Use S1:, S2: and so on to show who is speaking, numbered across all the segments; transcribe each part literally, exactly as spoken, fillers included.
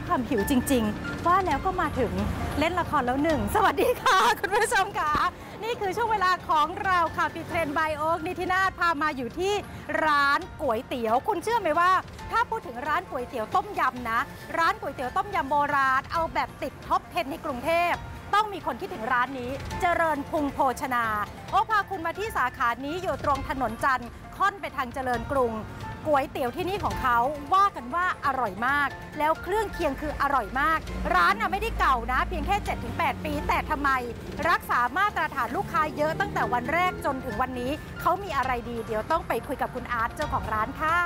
S1: ความหิวจริงๆว่าแล้วก็มาถึงเล่นละครแล้วหนึ่งสวัสดีค่ะคุณผู้ชมค่ะนี่คือช่วงเวลาของเราค่ะปิดเทรนด์บายโอ๊กนิตินาถพามาอยู่ที่ร้านก๋วยเตี๋ยวคุณเชื่อไหมว่าถ้าพูดถึงร้านก๋วยเตี๋ยวต้มยำนะร้านก๋วยเตี๋ยวต้มยำโบราณเอาแบบติดท็อปสิบในกรุงเทพต้องมีคนคิดถึงร้านนี้เจริญพุงโภชนาโอ้พาคุณมาที่สาขานี้อยู่ตรงถนนจันทร์ค่อนไปทางเจริญกรุงก๋วยเตี๋ยวที่นี่ของเขาว่ากันว่าอร่อยมากแล้วเครื่องเคียงคืออร่อยมากร้านน่ะไม่ได้เก่านะเพียงแค่ เจ็ดถึงแปด ปีแต่ทำไมรักษามาตรฐานลูกค้าเยอะตั้งแต่วันแรกจนถึงวันนี้เขามีอะไรดีเดี๋ยวต้องไปคุยกับคุณอาร์ตเจ้าของร้านค่ะ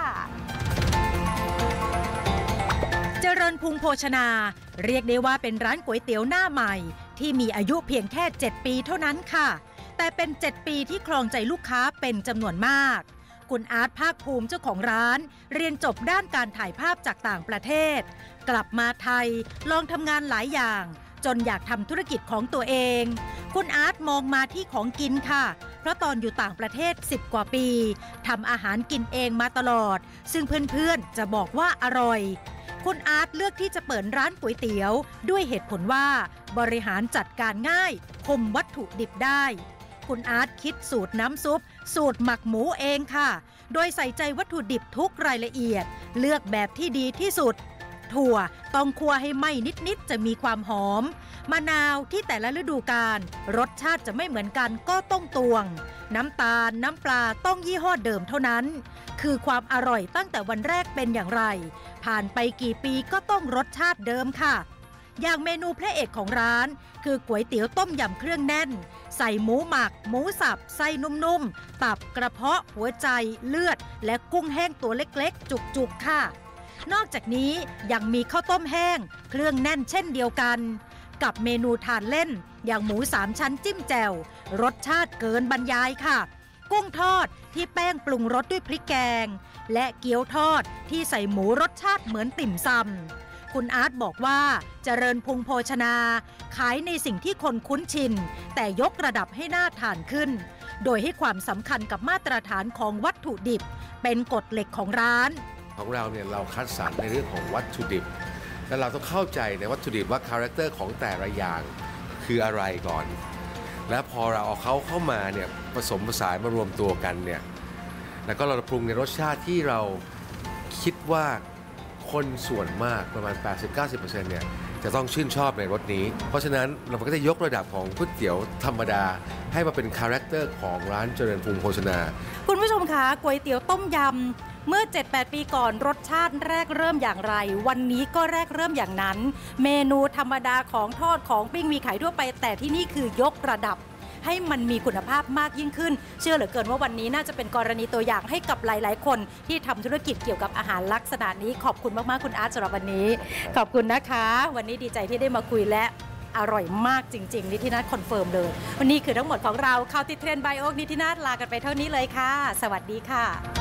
S1: เจริญพุงโภชนาเรียกได้ว่าเป็นร้านก๋วยเตี๋ยวหน้าใหม่ที่มีอายุเพียงแค่เจ็ดปีเท่านั้นค่ะแต่เป็นเจ็ดปีที่ครองใจลูกค้าเป็นจำนวนมากคุณอาร์ตภาคภูมิเจ้าของร้านเรียนจบด้านการถ่ายภาพจากต่างประเทศกลับมาไทยลองทำงานหลายอย่างจนอยากทำธุรกิจของตัวเองคุณอาร์ตมองมาที่ของกินค่ะเพราะตอนอยู่ต่างประเทศสิบกว่าปีทำอาหารกินเองมาตลอดซึ่งเพื่อนๆจะบอกว่าอร่อยคุณอาร์ตเลือกที่จะเปิดร้านก๋วยเตี๋ยวด้วยเหตุผลว่าบริหารจัดการง่ายคุมวัตถุดิบได้คุณอาร์ตคิดสูตรน้ำซุปสูตรหมักหมูเองค่ะโดยใส่ใจวัตถุดิบทุกรายละเอียดเลือกแบบที่ดีที่สุดถั่วต้องคั่วให้ไหม้นิดๆจะมีความหอมมะนาวที่แต่ละฤดูกาลรสชาติจะไม่เหมือนกันก็ต้องตวงน้ำตาลน้ำปลาต้องยี่ห้อเดิมเท่านั้นคือความอร่อยตั้งแต่วันแรกเป็นอย่างไรผ่านไปกี่ปีก็ต้องรสชาติเดิมค่ะอย่างเมนูพระเอกของร้านคือก๋วยเตี๋ยวต้มยำเครื่องแน่นใส่หมูหมักหมูสับไส้นุ่มๆตับกระเพาะหัวใจเลือดและกุ้งแห้งตัวเล็กๆจุกๆค่ะนอกจากนี้ยังมีข้าวต้มแห้งเครื่องแน่นเช่นเดียวกันกับเมนูทานเล่นอย่างหมูสามชั้นจิ้มแจ่วรสชาติเกินบรรยายค่ะกุ้งทอดที่แป้งปรุงรสด้วยพริกแกงและเกี๊ยวทอดที่ใส่หมูรสชาติเหมือนติ่มซำคุณอาร์ตบอกว่าเจริญพุงโภชนาขายในสิ่งที่คนคุ้นชินแต่ยกระดับให้น่าทานขึ้นโดยให้ความสำคัญกับมาตรฐานของวัตถุดิบเป็นกฎเหล็กของร้าน
S2: ของเราเนี่ยเราคัดสรรในเรื่องของวัตถุดิบและเราต้องเข้าใจในวัตถุดิบว่าคาแรคเตอร์ของแต่ละอย่างคืออะไรก่อนและพอเราเอาเขาเข้ามาเนี่ยผสมผสานมารวมตัวกันเนี่ยแล้วก็เราปรุงในรสชาติที่เราคิดว่าคนส่วนมากประมาณ แปดสิบถึงเก้าสิบเปอร์เซ็นต์ เนี่ยจะต้องชื่นชอบในรสนี้เพราะฉะนั้นเราก็จะยกระดับของก๋วยเตี๋ยวธรรมดาให้มาเป็นคาแรคเตอร์ของร้านเจริญพุงโภชนา
S1: คุณผู้ชมคะก๋วยเตี๋ยวต้มยำเมื่อ เจ็ดแปด ปีก่อนรสชาติแรกเริ่มอย่างไรวันนี้ก็แรกเริ่มอย่างนั้นเมนูธรรมดาของทอดของปิ้งมีขายทั่วไปแต่ที่นี่คือยกระดับให้มันมีคุณภาพมากยิ่งขึ้นเชื่อเหลือเกินว่าวันนี้น่าจะเป็นกรณีตัวอย่างให้กับหลายๆคนที่ทำธุรกิจเกี่ยวกับอาหารลักษณะนี้ขอบคุณมากๆคุณอาร์ตสำหรับวันนี้ขอบคุณนะคะวันนี้ดีใจที่ได้มาคุยและอร่อยมากจริงๆนิตินาถคอนเฟิร์มเลยวันนี้คือทั้งหมดของเราข่าวติดเทรนด์บายโอ๊กนิตินาถลากันไปเท่านี้เลยค่ะสวัสดีค่ะ